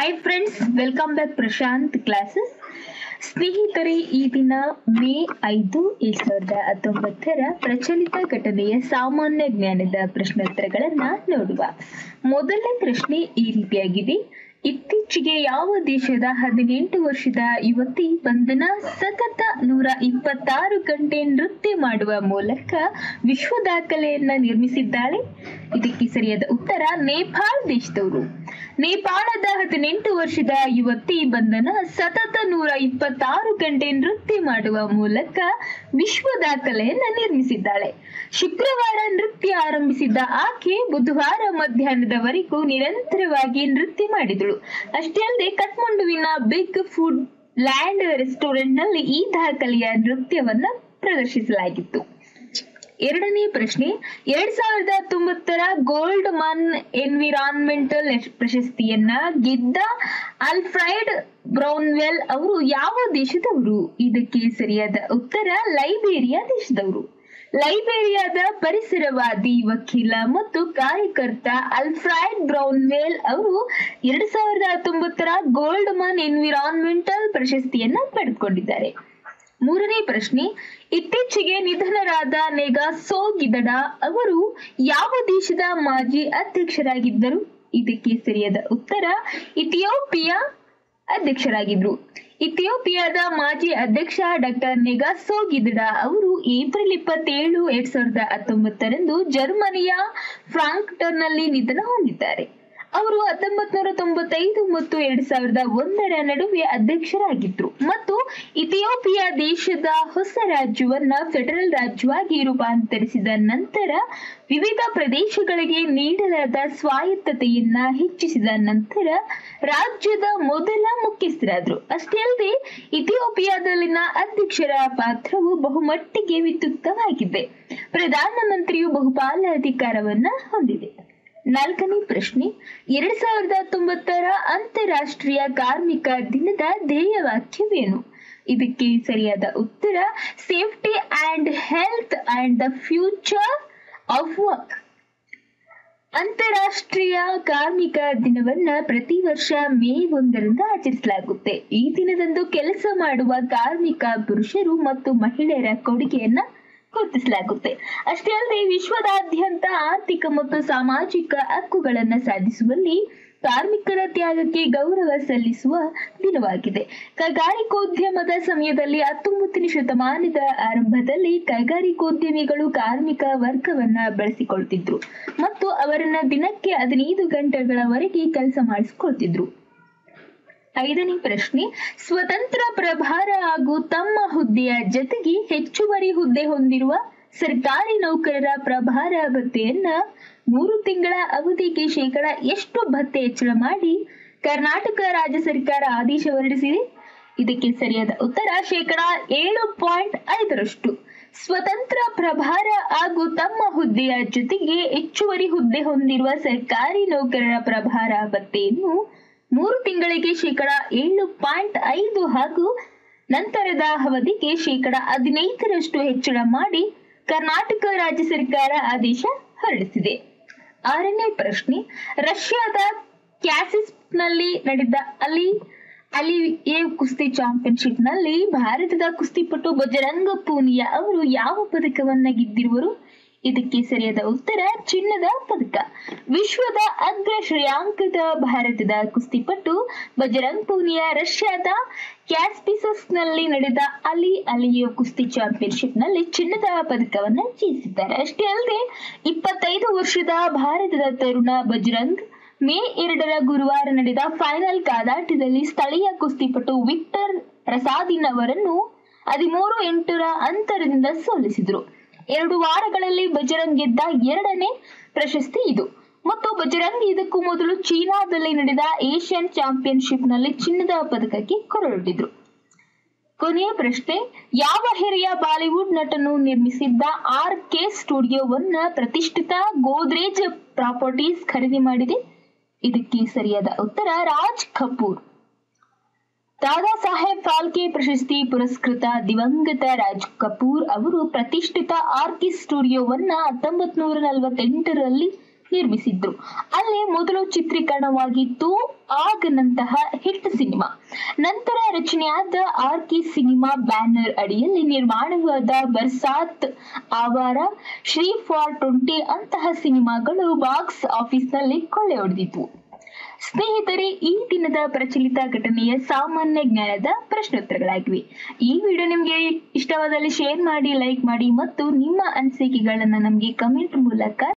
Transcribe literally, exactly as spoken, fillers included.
Hi friends, welcome back Prashant classes. ಸ್ನೇಹಿತರೆ, ಈ ದಿನ ಮೇ ಐದು ಎರಡ್ ಸಾವಿರದ ಹತ್ತೊಂಬತ್ತರ ಪ್ರಚಲಿತ ಘಟನೆಯ ಸಾಮಾನ್ಯ ಜ್ಞಾನದ ಪ್ರಶ್ನೋತ್ತರಗಳನ್ನ ನೋಡುವ. ಮೊದಲನೇ ಪ್ರಶ್ನೆ ಈ ರೀತಿಯಾಗಿದೆ: ಇತ್ತೀಚೆಗೆ ಯಾವ ದೇಶದ ಹದಿನೆಂಟು ವರ್ಷದ ಯುವತಿ ಬಂಧನ ಸತತ ನೂರ ಇಪ್ಪತ್ತಾರು ಗಂಟೆ ನೃತ್ಯ ಮಾಡುವ ಮೂಲಕ ವಿಶ್ವ ದಾಖಲೆಯನ್ನ ನಿರ್ಮಿಸಿದ್ದಾಳೆ? ಇದಕ್ಕೆ ಸರಿಯಾದ ಉತ್ತರ ನೇಪಾಳ ದೇಶದವರು. ನೇಪಾಳದ ಹದಿನೆಂಟು ವರ್ಷದ ಯುವತಿ ಬಂಧನ ಸತತ ನೂರ ಇಪ್ಪತ್ತಾರು ಗಂಟೆ ನೃತ್ಯ ಮಾಡುವ ಮೂಲಕ ವಿಶ್ವ ದಾಖಲೆಯನ್ನ ನಿರ್ಮಿಸಿದ್ದಾಳೆ. ಶುಕ್ರವಾರ ನೃತ್ಯ ಆರಂಭಿಸಿದ್ದ ಆಕೆ ಬುಧವಾರ ಮಧ್ಯಾಹ್ನದವರೆಗೂ ನಿರಂತರವಾಗಿ ನೃತ್ಯ ಮಾಡಿದಳು. ಅಷ್ಟೇ ಅಲ್ಲದೆ ಕಠ್ಮಂಡುವಿನ ಬಿಗ್ ಫುಡ್ ಲ್ಯಾಂಡ್ ರೆಸ್ಟೋರೆಂಟ್ ನಲ್ಲಿ ಈ ದಾಖಲೆಯ ನೃತ್ಯವನ್ನ ಪ್ರದರ್ಶಿಸಲಾಗಿತ್ತು. ಎರಡನೇ ಪ್ರಶ್ನೆ: ಎರಡ್ ಸಾವಿರದ ಹತ್ತೊಂಬತ್ತರ ಗೋಲ್ಡ್ ಮನ್ ಎನ್ವಿರಾನ್ಮೆಂಟಲ್ ಪ್ರಶಸ್ತಿಯನ್ನ ಗೆದ್ದ ಆಲ್ಫ್ರೆಡ್ ಬ್ರೌನ್ವೆಲ್ ಅವರು ಯಾವ ದೇಶದವರು? ಇದಕ್ಕೆ ಸರಿಯಾದ ಉತ್ತರ ಲೈಬೇರಿಯಾ ದೇಶದವರು. ಲೈಬೇರಿಯಾದ ಪರಿಸರವಾದಿ, ವಕೀಲ ಮತ್ತು ಕಾರ್ಯಕರ್ತ ಆಲ್ಫ್ರೆಡ್ ಬ್ರೌನ್ವೆಲ್ ಅವರು ಎರಡ್ ಸಾವಿರದ ಹತ್ತೊಂಬತ್ತರ ಗೋಲ್ಡ್ ಮನ್ ಎನ್ವಿರಾನ್ಮೆಂಟಲ್ ಪ್ರಶಸ್ತಿಯನ್ನ ಪಡೆದುಕೊಂಡಿದ್ದಾರೆ. ಮೂರನೇ ಪ್ರಶ್ನೆ: ಇತ್ತೀಚೆಗೆ ನಿಧನರಾದ ನೆಗಾಸೋ ಗಿದಡಾ ಅವರು ಯಾವ ದೇಶದ ಮಾಜಿ ಅಧ್ಯಕ್ಷರಾಗಿದ್ದರು? ಇದಕ್ಕೆ ಸರಿಯಾದ ಉತ್ತರ ಇಥಿಯೋಪಿಯಾ ಅಧ್ಯಕ್ಷರಾಗಿದ್ರು. ಇಥಿಯೋಪಿಯಾದ ಮಾಜಿ ಅಧ್ಯಕ್ಷ ಡಾಕ್ಟರ್ ನೆಗಾಸೋ ಗಿದಡಾ ಅವರು ಏಪ್ರಿಲ್ ಇಪ್ಪತ್ತೇಳು ಎರಡ್ ಸಾವಿರದ ಹತ್ತೊಂಬತ್ತರಂದು ಜರ್ಮನಿಯ ಫ್ರಾಂಕ್ಫರ್ಟ್ ನಲ್ಲಿ ನಿಧನ ಹೊಂದಿದ್ದಾರೆ. ಅವರು ಹತ್ತೊಂಬತ್ ನೂರ ತೊಂಬತ್ತೈದು ಮತ್ತು ಎರಡ್ ಸಾವಿರದ ಒಂದರ ನಡುವೆ ಅಧ್ಯಕ್ಷರಾಗಿದ್ರು ಮತ್ತು ಇಥಿಯೋಪಿಯಾ ದೇಶದ ಹೊಸ ರಾಜ್ಯವನ್ನ ಫೆಡರಲ್ ರಾಜ್ಯವಾಗಿ ರೂಪಾಂತರಿಸಿದ ನಂತರ ವಿವಿಧ ಪ್ರದೇಶಗಳಿಗೆ ನೀಡಲಾದ ಸ್ವಾಯತ್ತತೆಯನ್ನ ಹೆಚ್ಚಿಸಿದ ನಂತರ ರಾಜ್ಯದ ಮೊದಲ ಮುಖ್ಯಸ್ಥರಾದ್ರು. ಅಷ್ಟೇ ಅಲ್ಲದೆ ಇಥಿಯೋಪಿಯಾದಲ್ಲಿನ ಅಧ್ಯಕ್ಷರ ಪಾತ್ರವು ಬಹುಮಟ್ಟಿಗೆ ವಿದ್ಯುಕ್ತವಾಗಿದೆ. ಪ್ರಧಾನಮಂತ್ರಿಯು ಬಹುಪಾಲ ಅಧಿಕಾರವನ್ನ ಹೊಂದಿದೆ. ನಾಲ್ಕನೇ ಪ್ರಶ್ನೆ: ಎರಡ್ ಸಾವಿರದ ಹತ್ತೊಂಬತ್ತರ ಅಂತಾರಾಷ್ಟ್ರೀಯ ಕಾರ್ಮಿಕ ದಿನದ ಧ್ಯೇಯವಾಕ್ಯವೇನು? ಇದಕ್ಕೆ ಸರಿಯಾದ ಉತ್ತರ safety and health and the future of work. ಅಂತಾರಾಷ್ಟ್ರೀಯ ಕಾರ್ಮಿಕ ದಿನವನ್ನ ಪ್ರತಿ ವರ್ಷ ಮೇ ಒಂದರಿಂದ ಆಚರಿಸಲಾಗುತ್ತೆ. ಈ ದಿನದಂದು ಕೆಲಸ ಮಾಡುವ ಕಾರ್ಮಿಕ ಪುರುಷರು ಮತ್ತು ಮಹಿಳೆಯರ ಕೊಡುಗೆಯನ್ನ ಗುರುತಿಸಲಾಗುತ್ತೆ. ಅಷ್ಟೇ ಅಲ್ಲದೆ ವಿಶ್ವದಾದ್ಯಂತ ಆರ್ಥಿಕ ಮತ್ತು ಸಾಮಾಜಿಕ ಹಕ್ಕುಗಳನ್ನ ಸಾಧಿಸುವಲ್ಲಿ ಕಾರ್ಮಿಕರ ತ್ಯಾಗಕ್ಕೆ ಗೌರವ ಸಲ್ಲಿಸುವ ದಿನವಾಗಿದೆ. ಕೈಗಾರಿಕೋದ್ಯಮದ ಸಮಯದಲ್ಲಿ ಹತ್ತೊಂಬತ್ತನೇ ಶತಮಾನದ ಆರಂಭದಲ್ಲಿ ಕೈಗಾರಿಕೋದ್ಯಮಿಗಳು ಕಾರ್ಮಿಕ ವರ್ಗವನ್ನ ಬಳಸಿಕೊಳ್ತಿದ್ರು ಮತ್ತು ಅವರನ್ನ ದಿನಕ್ಕೆ ಹದಿನೈದು ಗಂಟೆಗಳವರೆಗೆ ಕೆಲಸ ಮಾಡಿಸಿಕೊಳ್ತಿದ್ರು. ಐದನೇ ಪ್ರಶ್ನೆ: ಸ್ವತಂತ್ರ ಪ್ರಭಾರ ಹಾಗೂ ತಮ್ಮ ಹುದ್ದೆಯ ಜತೆಗೆ ಹೆಚ್ಚುವರಿ ಹುದ್ದೆ ಹೊಂದಿರುವ ಸರ್ಕಾರಿ ನೌಕರರ ಪ್ರಭಾರ ಭತ್ಯೆಯನ್ನ ಮೂರು ತಿಂಗಳ ಅವಧಿಗೆ ಶೇಕಡ ಎಷ್ಟು ಭತ್ಯೆ ಹೆಚ್ಚಳ ಮಾಡಿ ಕರ್ನಾಟಕ ರಾಜ್ಯ ಸರ್ಕಾರ ಆದೇಶ ಹೊರಡಿಸಿದೆ? ಇದಕ್ಕೆ ಸರಿಯಾದ ಉತ್ತರ ಶೇಕಡ ಏಳು ಪಾಯಿಂಟ್ ಐದರಷ್ಟು. ಸ್ವತಂತ್ರ ಪ್ರಭಾರ ಹಾಗೂ ತಮ್ಮ ಹುದ್ದೆಯ ಜೊತೆಗೆ ಹೆಚ್ಚುವರಿ ಹುದ್ದೆ ಹೊಂದಿರುವ ಸರ್ಕಾರಿ ನೌಕರರ ಪ್ರಭಾರ ಭತ್ಯೆಯನ್ನು ಮೂರು ತಿಂಗಳಿಗೆ ಶೇಕಡ ಏಳು ಪಾಯಿಂಟ್ ಐದು ಹಾಗೂ ನಂತರದ ಅವಧಿಗೆ ಶೇಕಡ ಹದಿನೈದರಷ್ಟು ಹೆಚ್ಚಳ ಮಾಡಿ ಕರ್ನಾಟಕ ರಾಜ್ಯ ಸರ್ಕಾರ ಆದೇಶ ಹೊರಡಿಸಿದೆ. ಆರನೇ ಪ್ರಶ್ನೆ: ರಷ್ಯಾದ ಕ್ಯಾಸಿಸ್ ನಲ್ಲಿ ನಡೆದ ಅಲಿ ಅಲಿಯೇವ್ ಕುಸ್ತಿ ಚಾಂಪಿಯನ್ಶಿಪ್ ನಲ್ಲಿ ಭಾರತದ ಕುಸ್ತಿಪಟು ಬಜರಂಗ ಪೂನಿಯಾ ಅವರು ಯಾವ ಪದಕವನ್ನ ಗೆದ್ದಿರುವರು? ಇದಕ್ಕೆ ಸರಿಯಾದ ಉತ್ತರ ಚಿನ್ನದ ಪದಕ. ವಿಶ್ವದ ಅಗ್ರ ಶ್ರೇಯಾಂಕದ ಭಾರತದ ಕುಸ್ತಿಪಟು ಬಜರಂಗ್ ಪೂನಿಯಾ ರಷ್ಯಾದ ಕ್ಯಾಸ್ಪಿಸಸ್ ನಲ್ಲಿ ನಡೆದ ಅಲಿ ಅಲಿಯೇವ್ ಕುಸ್ತಿ ಚಾಂಪಿಯನ್ಶಿಪ್ ನಲ್ಲಿ ಚಿನ್ನದ ಪದಕವನ್ನ ಜಯಿಸಿದ್ದಾರೆ. ಅಷ್ಟೇ ಅಲ್ಲದೆ ಇಪ್ಪತ್ತೈದು ವರ್ಷದ ಭಾರತದ ತರುಣ ಬಜರಂಗ್ ಮೇ ಎರಡರ ಗುರುವಾರ ನಡೆದ ಫೈನಲ್ ಕಾದಾಟದಲ್ಲಿ ಸ್ಥಳೀಯ ಕುಸ್ತಿಪಟು ವಿಕ್ಟರ್ ರಸಾದಿನ್ ಅವರನ್ನು ಹದಿಮೂರು ಎಂಟರ ಅಂತರದಿಂದ ಸೋಲಿಸಿದ್ರು. ಎರಡು ವಾರಗಳಲ್ಲಿ ಬಜರಂಗ್ ಗೆದ್ದ ಎರಡನೇ ಪ್ರಶಸ್ತಿ ಇದು ಮತ್ತು ಬಜರಂಗ್ ಇದಕ್ಕೂ ಮೊದಲು ಚೀನಾದಲ್ಲಿ ನಡೆದ ಏಷ್ಯನ್ ಚಾಂಪಿಯನ್ಶಿಪ್ ನಲ್ಲಿ ಚಿನ್ನದ ಪದಕಕ್ಕೆ ಕೊರಳಿದ್ರು. ಕೊನೆಯ ಪ್ರಶ್ನೆ: ಯಾವ ಹಿರಿಯ ಬಾಲಿವುಡ್ ನಟನು ನಿರ್ಮಿಸಿದ್ದ ಆರ್ ಕೆ ಸ್ಟುಡಿಯೋವನ್ನ ಪ್ರತಿಷ್ಠಿತ ಗೋದ್ರೇಜ್ ಪ್ರಾಪರ್ಟೀಸ್ ಖರೀದಿ ಮಾಡಿದೆ? ಇದಕ್ಕೆ ಸರಿಯಾದ ಉತ್ತರ ರಾಜ್ ಕಪೂರ್. ದಾದಾ ಸಾಹೇಬ್ ಫಾಲ್ಕೆ ಪ್ರಶಸ್ತಿ ಪುರಸ್ಕೃತ ದಿವಂಗತ ರಾಜ್ ಕಪೂರ್ ಅವರು ಪ್ರತಿಷ್ಠಿತ ಆರ್ ಕೆ ಸ್ಟುಡಿಯೋವನ್ನ ಹತ್ತೊಂಬತ್ ನೂರ ನಲವತ್ತೆಂಟರಲ್ಲಿ ನಿರ್ಮಿಸಿದ್ರು. ಅಲ್ಲೇ ಮೊದಲು ಚಿತ್ರೀಕರಣವಾಗಿತ್ತು ಆಗನಂತಹ ಹಿಟ್ ಸಿನಿಮಾ. ನಂತರ ರಚನೆಯಾದ ಆರ್ಕಿ ಸಿನಿಮಾ ಬ್ಯಾನರ್ ಅಡಿಯಲ್ಲಿ ನಿರ್ಮಾಣವಾದ ಬರ್ಸಾತ್, ಆವಾರ, ಶ್ರೀ ಫಾರ್ ಟ್ವೆಂಟಿ ಅಂತಹ ಸಿನಿಮಾಗಳು ಬಾಕ್ಸ್ ಆಫೀಸ್ನಲ್ಲಿ ಕೊಳ್ಳೆ ಹೊಡೆದಿದ್ವು. ಸ್ನೇಹಿತರೆ, ಈ ದಿನದ ಪ್ರಚಲಿತ ಘಟನೆಯ ಸಾಮಾನ್ಯ ಜ್ಞಾನದ ಪ್ರಶ್ನೋತ್ತರಗಳಾಗಿವೆ. ಈ ವಿಡಿಯೋ ನಿಮಗೆ ಇಷ್ಟವಾದಲ್ಲಿ ಶೇರ್ ಮಾಡಿ, ಲೈಕ್ ಮಾಡಿ ಮತ್ತು ನಿಮ್ಮ ಅನಿಸಿಕೆಗಳನ್ನು ನಮಗೆ ಕಮೆಂಟ್ ಮೂಲಕ